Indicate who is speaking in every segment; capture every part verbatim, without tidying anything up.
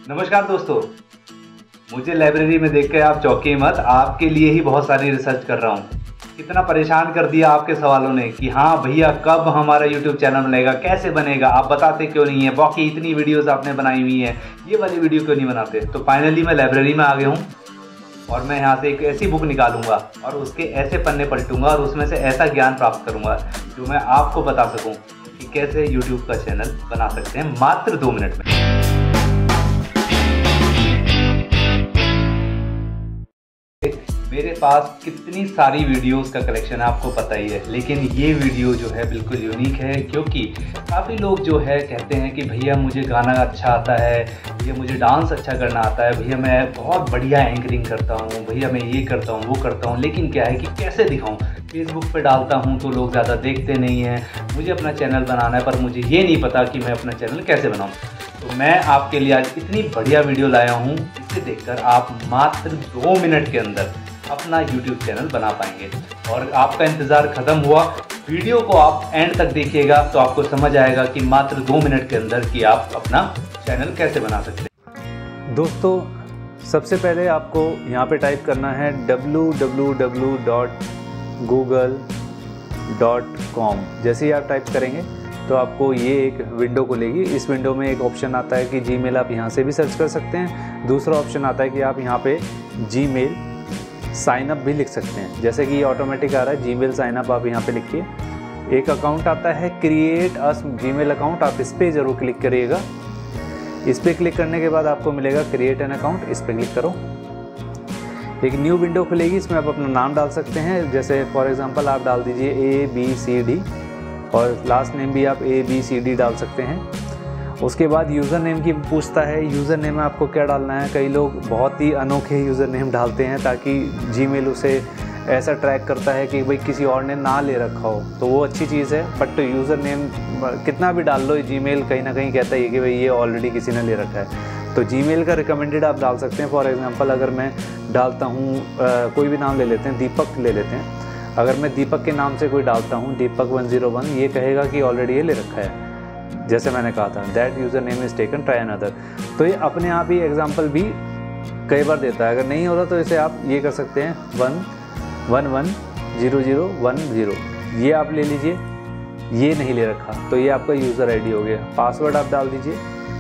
Speaker 1: नमस्कार दोस्तों, मुझे लाइब्रेरी में देखकर आप चौंके मत। आपके लिए ही बहुत सारी रिसर्च कर रहा हूँ। कितना परेशान कर दिया आपके सवालों ने कि हाँ भैया कब हमारा यूट्यूब चैनल बनेगा, कैसे बनेगा, आप बताते क्यों नहीं है, बाकी इतनी वीडियोस आपने बनाई हुई हैं, ये वाली वीडियो क्यों नहीं बनाते। तो फाइनली मैं लाइब्रेरी में आ गया हूँ और मैं यहाँ से एक ऐसी बुक निकालूंगा और उसके ऐसे पन्ने पलटूंगा और उसमें से ऐसा ज्ञान प्राप्त करूँगा जो मैं आपको बता सकूँ कि कैसे यूट्यूब का चैनल बना सकते हैं मात्र दो मिनट में। मेरे पास कितनी सारी वीडियोस का कलेक्शन है आपको पता ही है, लेकिन ये वीडियो जो है बिल्कुल यूनिक है क्योंकि काफ़ी लोग जो है कहते हैं कि भैया मुझे गाना अच्छा आता है, भैया मुझे डांस अच्छा करना आता है, भैया मैं बहुत बढ़िया एंकरिंग करता हूँ, भैया मैं ये करता हूँ वो करता हूँ, लेकिन क्या है कि कैसे दिखाऊँ। फेसबुक पे डालता हूँ तो लोग ज़्यादा देखते नहीं हैं। मुझे अपना चैनल बनाना है पर मुझे ये नहीं पता कि मैं अपना चैनल कैसे बनाऊँ। तो मैं आपके लिए आज इतनी बढ़िया वीडियो लाया हूँ, इसे देखकर आप मात्र दो मिनट के अंदर अपना यूट्यूब चैनल बना पाएंगे। और आपका इंतज़ार ख़त्म हुआ, वीडियो को आप एंड तक देखिएगा तो आपको समझ आएगा कि मात्र दो मिनट के अंदर कि आप अपना चैनल कैसे बना सकते हैं।
Speaker 2: दोस्तों, सबसे पहले आपको यहाँ पे टाइप करना है W W W dot Google dot com. जैसे ही आप टाइप करेंगे तो आपको ये एक विंडो खुलेगी। इस विंडो में एक ऑप्शन आता है कि जीमेल आप यहाँ से भी सर्च कर सकते हैं। दूसरा ऑप्शन आता है कि आप यहाँ पे जीमेल साइन अप भी लिख सकते हैं। जैसे कि ये ऑटोमेटिक आ रहा है जीमेल साइन अप, आप यहाँ पे लिखिए। एक अकाउंट आता है क्रिएट अ जीमेल अकाउंट, आप इस पर ज़रूर क्लिक करिएगा। इस पर क्लिक करने के बाद आपको मिलेगा क्रिएट एन अकाउंट, इस पर क्लिक करो। एक न्यू विंडो खुलेगी, इसमें आप अपना नाम डाल सकते हैं। जैसे फॉर एग्जांपल आप डाल दीजिए ए बी सी डी और लास्ट नेम भी आप ए बी सी डी डाल सकते हैं। उसके बाद यूज़र नेम की पूछता है, यूज़र नेम में आपको क्या डालना है। कई लोग बहुत ही अनोखे यूज़र नेम डालते हैं ताकि जीमेल उसे ऐसा ट्रैक करता है कि भाई किसी और ने ना ले रखा हो, तो वो अच्छी चीज़ है। बट यूज़र नेम कितना भी डाल लो, जीमेल कहीं ना कहीं कहता है कि भाई ये ऑलरेडी किसी ने ले रखा है। तो जीमेल का रिकमेंडेड आप डाल सकते हैं। फॉर एग्जांपल अगर मैं डालता हूँ, कोई भी नाम ले लेते हैं, दीपक ले लेते हैं। अगर मैं दीपक के नाम से कोई डालता हूँ दीपक वन ज़ीरो वन, ये कहेगा कि ऑलरेडी ये ले रखा है। जैसे मैंने कहा था that user name is taken try another, तो ये अपने आप ही एग्जांपल भी कई बार देता है। अगर नहीं हो रहा तो इसे आप ये कर सकते हैं one one one zero zero one zero, ये आप ले लीजिए। ये नहीं ले रखा तो ये आपका यूज़र आईडी हो गया। पासवर्ड आप डाल दीजिए।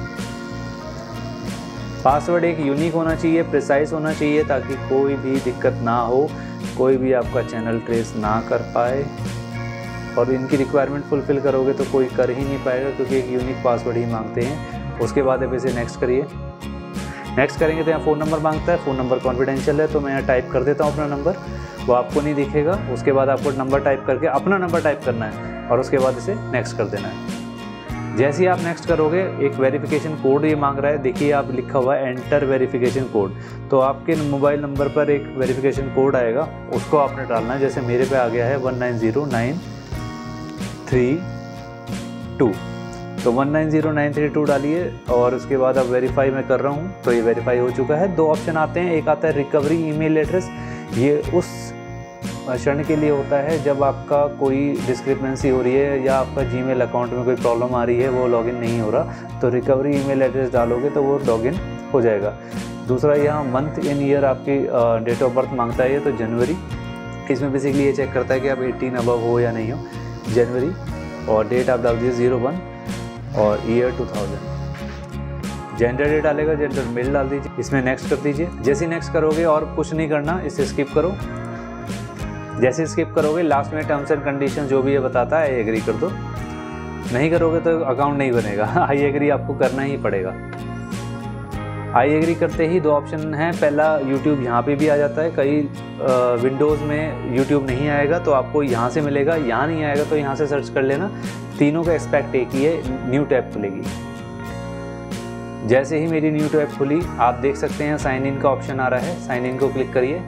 Speaker 2: पासवर्ड एक यूनिक होना चाहिए, प्रिसाइज होना चाहिए ताकि कोई भी दिक्कत ना हो, कोई भी आपका चैनल ट्रेस ना कर पाए। और इनकी रिक्वायरमेंट फुलफ़िल करोगे तो कोई कर ही नहीं पाएगा क्योंकि एक यूनिक पासवर्ड ही मांगते हैं। उसके बाद अब इसे नेक्स्ट करिए। नेक्स्ट करेंगे तो यहाँ फ़ोन नंबर मांगता है। फ़ोन नंबर कॉन्फिडेंशियल है तो मैं यहाँ टाइप कर देता हूँ अपना नंबर, वो आपको नहीं दिखेगा। उसके बाद आपको नंबर टाइप करके अपना नंबर टाइप करना है और उसके बाद इसे नेक्स्ट कर देना है। जैसे ही आप नेक्स्ट करोगे एक वेरिफिकेशन कोड ये मांग रहा है, देखिए आप लिखा हुआ है एंटर वेरिफिकेशन कोड। तो आपके मोबाइल नंबर पर एक वेरिफिकेशन कोड आएगा, उसको आपने डालना है। जैसे मेरे पे आ गया है one nine zero nine three two, तो one nine zero nine three two डालिए और उसके बाद अब वेरीफाई मैं कर रहा हूँ तो ये वेरीफाई हो चुका है। दो ऑप्शन आते हैं, एक आता है रिकवरी ईमेल एड्रेस। ये उस क्षण के लिए होता है जब आपका कोई डिस्क्रिपेंसी हो रही है या आपका जीमेल अकाउंट में कोई प्रॉब्लम आ रही है, वो लॉगिन नहीं हो रहा, तो रिकवरी ईमेल एड्रेस डालोगे तो वो लॉगिन हो जाएगा। दूसरा यहाँ मंथ इन ईयर आपकी डेट ऑफ बर्थ मांगता है, तो जनवरी। इसमें बेसिकली ये चेक करता है कि आप एटीन अबव हो या नहीं हो। जनवरी और डेट आप डाल दीजिए ज़ीरो वन और ईयर टू थाउजेंड। जेंडर डे डालेगा, जेंडर मेल डाल दीजिए। इसमें नेक्स्ट कर दीजिए। जैसे नेक्स्ट करोगे और कुछ नहीं करना, इसे स्किप करो। जैसे स्किप करोगे लास्ट में टर्म्स एंड कंडीशन जो भी ये बताता है आई एग्री कर दो। नहीं करोगे तो अकाउंट नहीं बनेगा। आई एग्री आपको करना ही पड़ेगा। आई एग्री करते ही दो ऑप्शन हैं। पहला यूट्यूब यहाँ पे भी आ जाता है, कई विंडोज़ में यूट्यूब नहीं आएगा तो आपको यहाँ से मिलेगा, यहाँ नहीं आएगा तो यहाँ से सर्च कर लेना। तीनों का एक्सपेक्ट एक ही है, न्यू टैब खुलेगी। जैसे ही मेरी न्यू टैब खुली आप देख सकते हैं साइन इन का ऑप्शन आ रहा है, साइन इन को क्लिक करिए।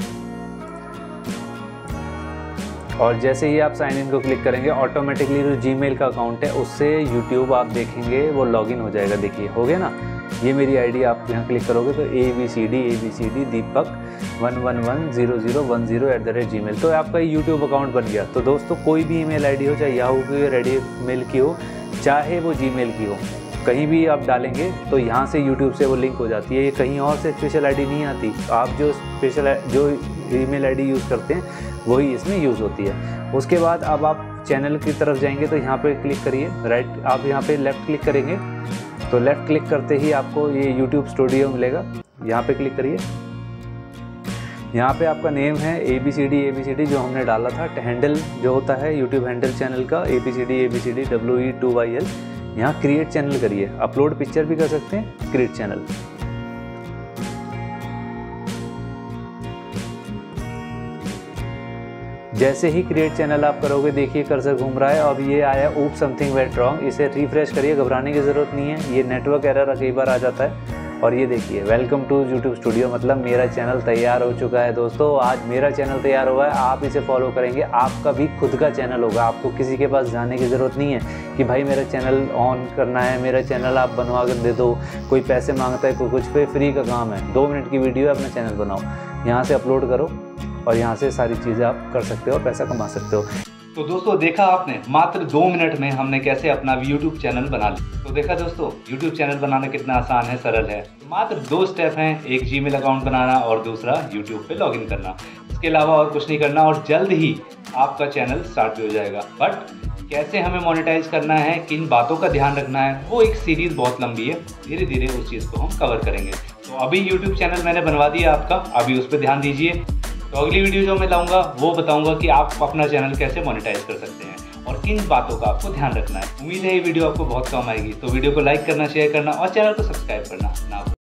Speaker 2: और जैसे ही आप साइन इन को क्लिक करेंगे ऑटोमेटिकली जो जीमेल का अकाउंट है उससे यूट्यूब आप देखेंगे वो लॉगिन हो जाएगा। देखिए हो गया ना, ये मेरी आईडी। आप यहाँ क्लिक करोगे तो A B C D A B C D Deepak one one one zero zero one zero at the rate G mail, तो आपका यूट्यूब अकाउंट बन गया। तो दोस्तों कोई भी ईमेल आईडी हो, चाहे याहू की, रेडी मेल की हो, चाहे वो जीमेल की हो, कहीं भी आप डालेंगे तो यहाँ से यूट्यूब से वो लिंक हो जाती है। ये कहीं और से स्पेशल आईडी नहीं आती, आप जो स्पेशल जो ईमेल आईडी यूज़ करते हैं वही इसमें यूज़ होती है। उसके बाद अब आप चैनल की तरफ जाएंगे तो यहाँ पे क्लिक करिए, राइट आप यहाँ पे लेफ़्ट क्लिक करेंगे तो लेफ़्ट क्लिक करते ही आपको ये यूट्यूब स्टूडियो मिलेगा। यहाँ पे क्लिक करिए, यहाँ पे आपका नेम है A B C D A B C D जो हमने डाला था, हैंडल जो होता है यूट्यूब हैंडल चैनल का A B C D A B C D W E two Y L. यहाँ क्रिएट चैनल करिए, अपलोड पिक्चर भी कर सकते हैं, क्रिएट चैनल। जैसे ही क्रिएट चैनल आप करोगे देखिए कर्सर घूम रहा है, अब ये आया ऊप समथिंग वेंट रॉन्ग, इसे रिफ्रेश करिए, घबराने की ज़रूरत नहीं है, ये नेटवर्क एरर कई बार आ जाता है। और ये देखिए वेलकम टू यूट्यूब स्टूडियो, मतलब मेरा चैनल तैयार हो चुका है दोस्तों। आज मेरा चैनल तैयार हुआ है, आप इसे फॉलो करेंगे आपका भी खुद का चैनल होगा। आपको किसी के पास जाने की ज़रूरत नहीं है कि भाई मेरा चैनल ऑन करना है, मेरा चैनल आप बनवा कर दे दो, कोई पैसे मांगता है, कोई कुछ पे, फ्री का काम है। दो मिनट की वीडियो है, अपना चैनल बनाओ, यहाँ से अपलोड करो और यहाँ से सारी चीज़ें आप कर सकते हो और पैसा कमा सकते हो।
Speaker 1: तो दोस्तों देखा आपने, मात्र दो मिनट में हमने कैसे अपना यूट्यूब चैनल बना लिया। तो देखा दोस्तों यूट्यूब चैनल बनाना कितना आसान है, सरल है। मात्र दो स्टेप हैं, एक जीमेल अकाउंट बनाना और दूसरा यूट्यूब पे लॉगिन करना। इसके अलावा और कुछ नहीं करना और जल्द ही आपका चैनल स्टार्ट भी हो जाएगा। बट कैसे हमें मोनेटाइज करना है, किन बातों का ध्यान रखना है, वो एक सीरीज़ बहुत लंबी है, धीरे धीरे उस चीज़ को हम कवर करेंगे। तो अभी यूट्यूब चैनल मैंने बनवा दिया आपका, अभी उस पर ध्यान दीजिए। तो अगली वीडियो जो मैं लाऊंगा वो बताऊंगा कि आप अपना चैनल कैसे मोनेटाइज कर सकते हैं और किन बातों का आपको ध्यान रखना है। उम्मीद है ये वीडियो आपको बहुत काम आएगी। तो वीडियो को लाइक करना, शेयर करना और चैनल को सब्सक्राइब करना ना